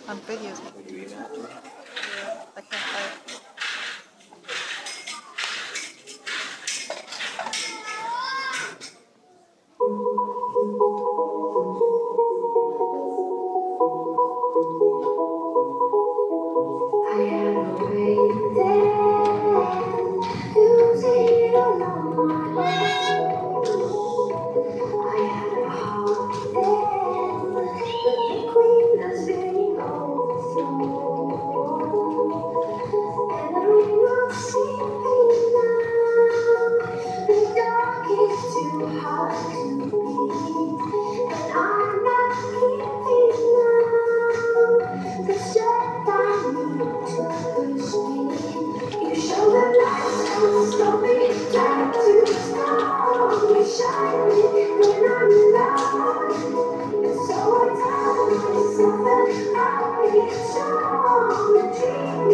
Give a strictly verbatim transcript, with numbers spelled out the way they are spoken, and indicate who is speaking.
Speaker 1: On videos, maybe you even have to. Yeah, I can't type.
Speaker 2: I had a way then, losing along my way. I had a heart then, but the queen has been overthrown. And the ring of sleeping now, the dark is too hard to beat, and I'm not keeping now the strength I need to push me. You show the light so slowly, try to stop me shining when I'm alone. And so I tell myself that I'll be strong and dream.